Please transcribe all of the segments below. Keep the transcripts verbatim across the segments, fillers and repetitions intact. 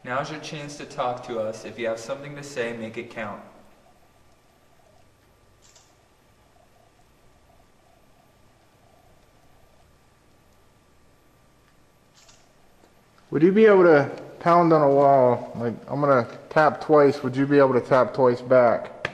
Now's your chance to talk to us. If you have something to say, make it count. Would you be able to pound on a wall? Like, I'm gonna tap twice. Would you be able to tap twice back?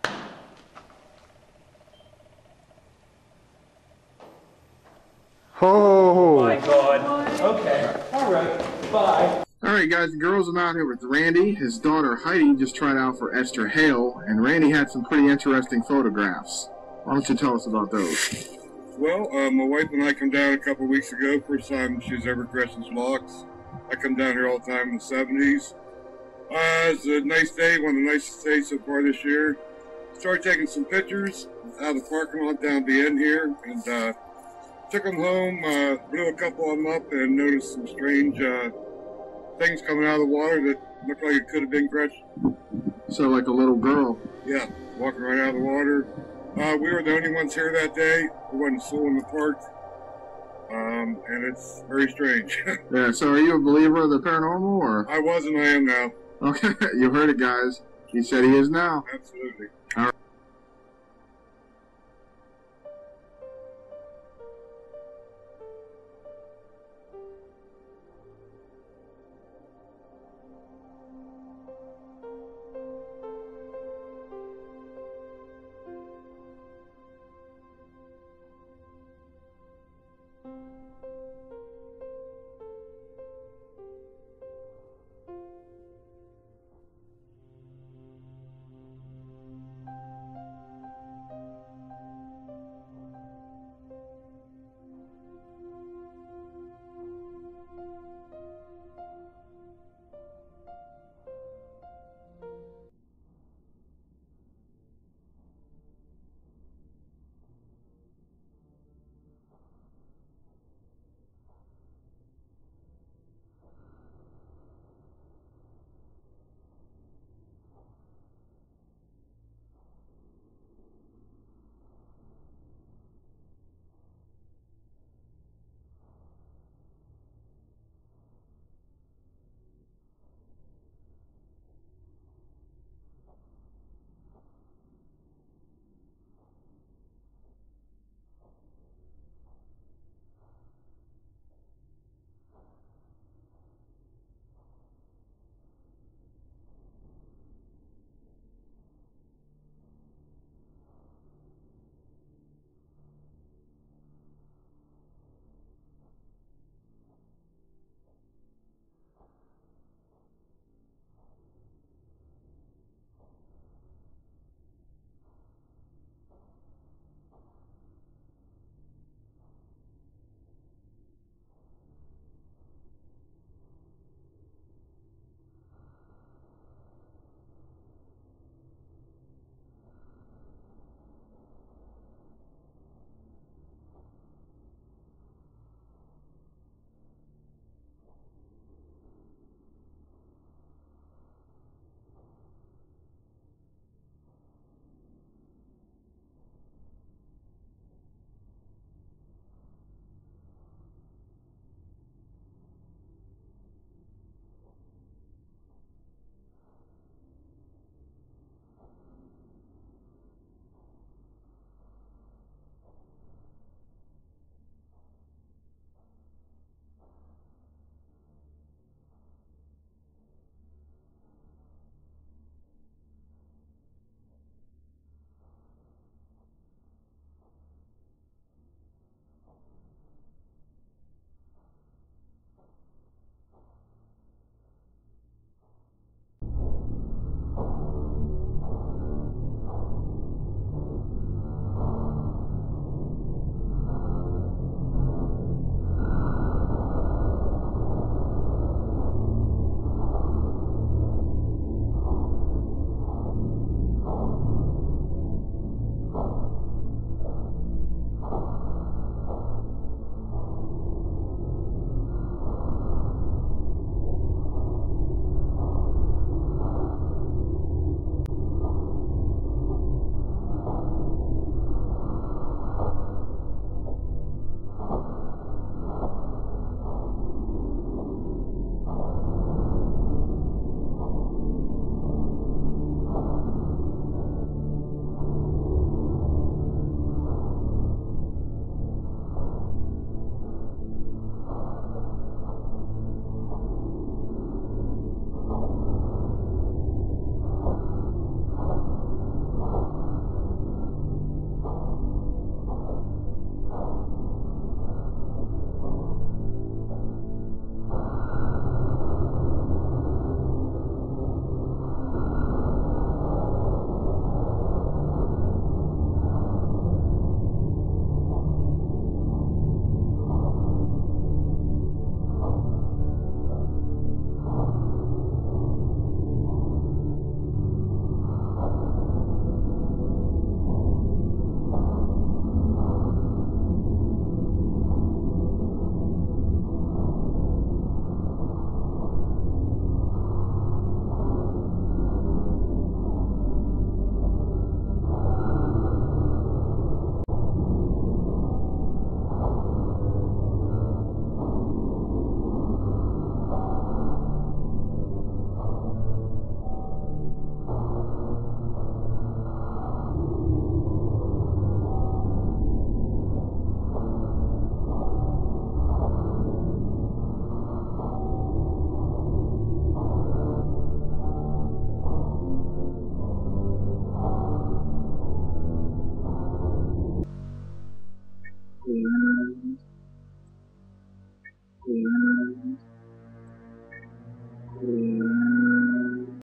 Oh! My God. Okay. All right. Bye. Alright guys, the girls, I'm out here with Randy. His daughter Heidi just tried out for Esther Hale, and Randy had some pretty interesting photographs. Why don't you tell us about those? Well, uh, my wife and I come down a couple of weeks ago. First time she's ever dressed in locks. I come down here all the time in the seventies. Uh, it's a nice day, one of the nicest days so far this year. Started taking some pictures out of the parking lot down the end here, and uh, took them home, uh, blew a couple of them up, and noticed some strange uh, things coming out of the water that looked like it could have been Gretchen. So like a little girl. Yeah, walking right out of the water. Uh, we were the only ones here that day. We wasn't still in the park. Um, and it's very strange. Yeah, so are you a believer of the paranormal, or? I was and I am now. Okay, you heard it guys. He said he is now. Absolutely. All right.